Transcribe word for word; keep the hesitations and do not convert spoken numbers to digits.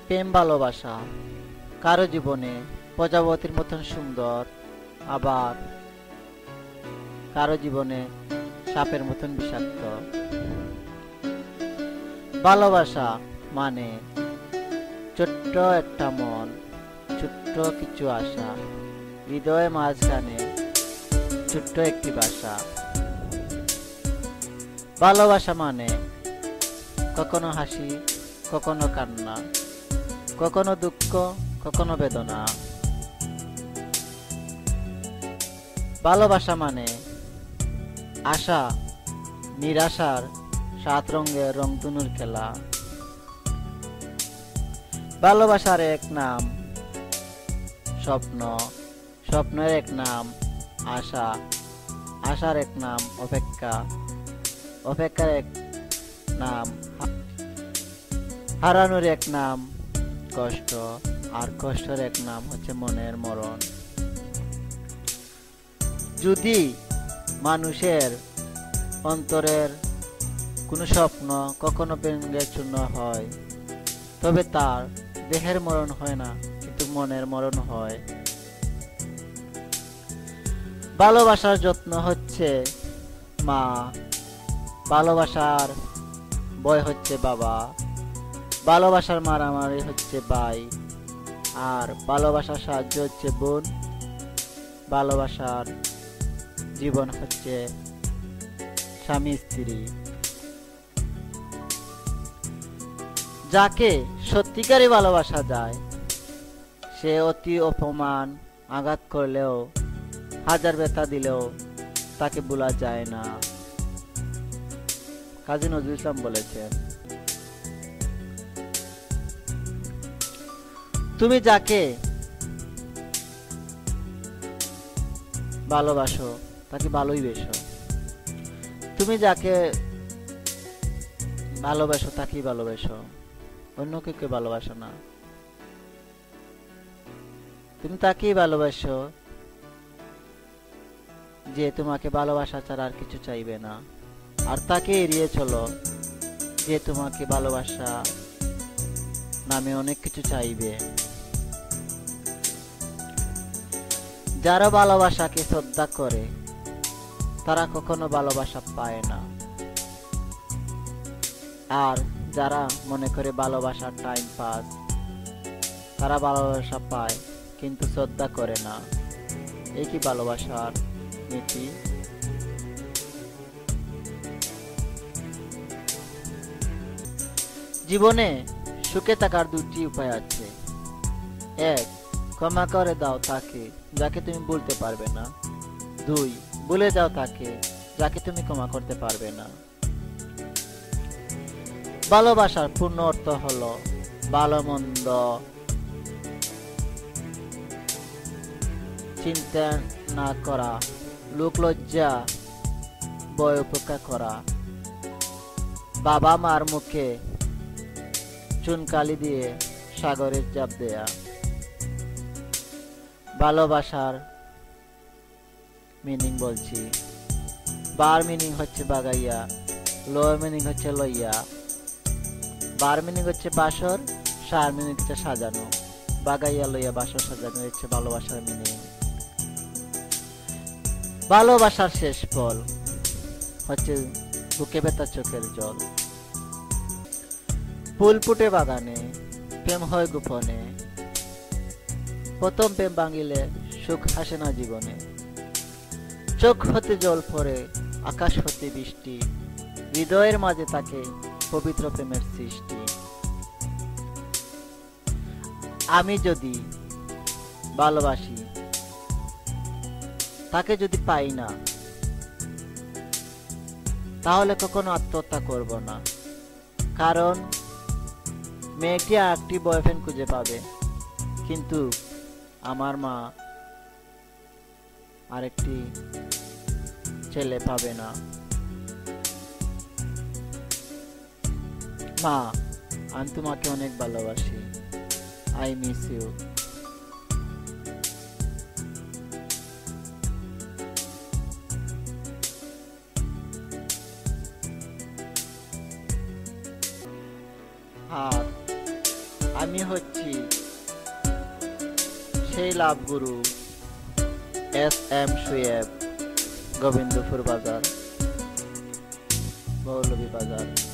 প্রেম ভালোবাসা কারো জীবনে প্রজাপতির মতন সুন্দর, আবার কারো জীবনে সাপের মতন বিষাক্ত। ভালোবাসা মানে ছোট্ট একটা মন, ছোট্ট কিছু আশা, হৃদয়ের মাঝখানে ছোট্ট একটি বাসা। ভালোবাসা মানে কখনো হাসি, কখনো কান্না, কখনো দুঃখ, কখনো বেদনা। ভালোবাসা মানে আশা নিরাশার সাত রঙের রংধনুর খেলা। ভালোবাসার এক নাম স্বপ্ন, স্বপ্নের এক নাম আশা, আশার এক নাম অপেক্ষা, অপেক্ষার এক নাম হারানোর এক নাম কষ্ট, আর কষ্টের এক নাম হচ্ছে মনের মরণ। যদি মানুষের অন্তরের কোনো স্বপ্ন কখনো ভেঙে চূর্ণ হয়, তবে তার দেহের মরণ হয় না, কিন্তু মনের মরণ হয়। ভালোবাসার যত্ন হচ্ছে মা, ভালোবাসার ভয় হচ্ছে বাবা, ভালোবাসার মারামারি হচ্ছে ভাই, আর ভালোবাসার সাহায্য হচ্ছে বোন, ভালোবাসার জীবন হচ্ছে স্বামী স্ত্রী। যাকে সত্যিকারই ভালোবাসা যায়, সে অতি অপমান আঘাত করলেও, হাজার ব্যথা দিলেও তাকে ভোলা যায় না। কাজী নজরুল ইসলাম বলেছেন, তুমি যাকে ভালোবাসো তাকে ভালোই বেসো, তুমি যাকে ভালোবাসো তাকেই ভালোবাসো, অন্য কেউ ভালোবাসো না। তুমি তাকেই ভালোবাসো যে তোমাকে ভালোবাসা ছাড়া আর কিছু চাইবে না, আর তাকে এড়িয়ে চলো যে তোমাকে ভালোবাসা নামে অনেক কিছু চাইবে। যারা ভালোবাসাকে শ্রদ্ধা করে তারা কখনো ভালোবাসা পায় না, আর যারা মনে করে ভালোবাসা টাইম পাস, তারা ভালোবাসা পায় কিন্তু শ্রদ্ধা করে না। এই কি ভালোবাসার নীতি? জীবনে সুখে থাকার দুটি উপায় আছে। এক, ক্ষমা করে দাও তাকে যাকে তুমি বলতে পারবে না। দুই, ভুলে যাও তাকে যাকে তুমি ক্ষমা করতে পারবে না। ভালোবাসার পূর্ণ অর্থ হলো ভালো মন্দ চিন্তা না করা, লোক লজ্জা ভয় উপেক্ষা করা, বাবা মার মুখে চুনকালি দিয়ে সাগরের চাপ দেয়া। ভালোবাসার মিনিং বলছি, বার মিনিং হচ্ছে বাগাইয়া, লোয়ার মিনিং হচ্ছে লইয়া। বার মিনিং হচ্ছে বাসর, সার মিনিং হচ্ছে সাজানো, বাগাইয়া লইয়া বাসর সাজানো হচ্ছে ভালোবাসার মিনিং। ভালোবাসার শেষ ফল হচ্ছে বুকে ব্যথা চোখের জল। ফুল ফুটে বাগানে, প্রেম হয় গোপনে, প্রথম প্রেম ভাঙিলে সুখ হাসে না জীবনে। চোখ হতে জল পড়ে, আকাশ হতে বৃষ্টি, হৃদয়ের মাঝে থাকে পবিত্র প্রেমের সৃষ্টি। আমি যদি ভালোবাসি, তাকে যদি পাই না, তাহলে কখনো আত্মহত্যা করব না। কারণ মেয়েটি আরেকটি বয়ফ্রেন্ড খুঁজে পাবে, কিন্তু আমার মা আরেকটি ছেলে পাবে না। মা, আমি তোমাকে অনেক ভালোবাসি। I miss you. হাত আমি হচ্ছি সেই লাভ গুরু এস এম সুয়েব, গোবিন্দপুর বাজার, মৌলভীবাজার।